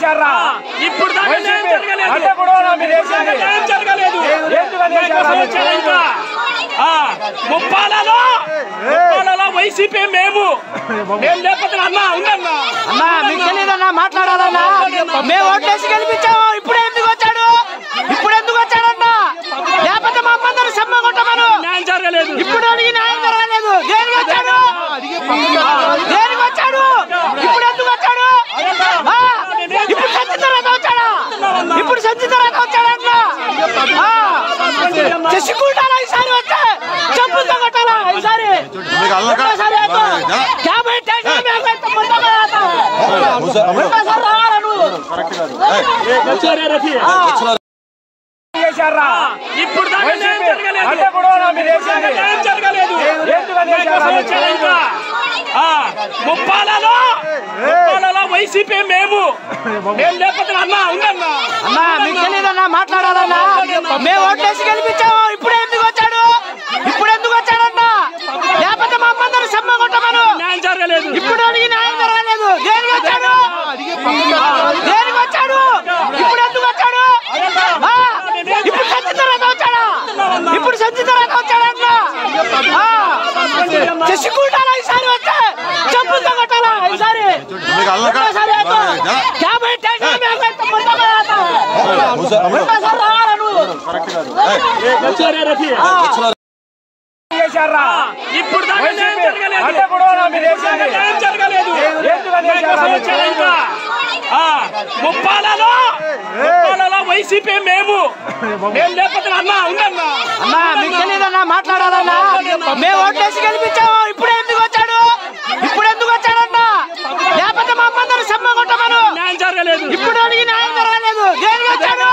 ఇప్పుడు ముప్పాలలో వైసీపీ మేము లేకపోతే అన్నా ఉందన్నా అన్నా మీకు తెలియదన్నా మాట్లాడాలన్నా మేము ఓట్లేసి గెలిపించాము ఇప్పుడు ఎందుకు వచ్చాడు లేకపోతే మా అమ్మందరూ సమ్మ కొట్టమను న్యాయం జరగలేదు ఇప్పుడు అడిగి న్యాయం జరగలేదు దేనికి వచ్చాడు ఇప్పుడు ఎందుకు వచ్చాడు ఇప్పుడు సంచి తర్వాత వచ్చాడా చచ్చికుంటారా ఈసారి వస్తే చెప్పులతో కొట్టాలా ఈసారి ఇప్పుడు ముప్పాలలో వైసీపీ మేము లేకపోతే అన్నా ఉందన్నా అన్నా మీకు తెలియదన్నా మాట్లాడాలన్నా మేము ఓట్లేసి గెలిపించాము ఇప్పుడు ఎందుకు వచ్చాడన్నా లేకపోతే మా అమ్మందరూ సమ్మ కొట్టమను న్యాయం జరగలేదు ఇప్పుడు అడిగి న్యాయం జరగలేదు దేనికి వచ్చాడు ఇప్పుడు ఎందుకు వచ్చాడు ఇప్పుడు సంచి తర్వాత వచ్చాడన్నా చచ్చికుంటారా ఈసారి వస్తే చెప్పులతో కొట్టాలా ఈసారి ఇప్పుడు ముప్పాలలో వైసీపీ మేము లేకపోతే అన్నా ఉందన్నా అన్నా మీకు తెలియదన్నా మాట్లాడాలన్నా మేము ఓట్లేసి గెలిపించాము ఇప్పుడు ఎందుకు వచ్చాడన్నా లేకపోతే మా అమ్మందరూ సమ్మ కొట్టమను న్యాయం జరగలేదు ఇప్పుడు అడిగి న్యాయం జరగలేదు దేనికి వచ్చాడు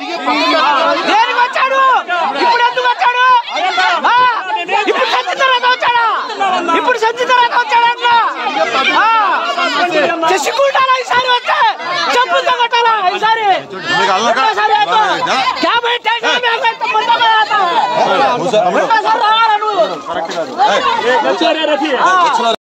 ఇప్పుడు ఎందుకు వచ్చాడు ఇప్పుడు సంచి తర్వాత వచ్చాడన్నా చచ్చికుంటారా ఈసారి వస్తే చెప్పులతో కొట్టాలా ఈసారి వచ్చారా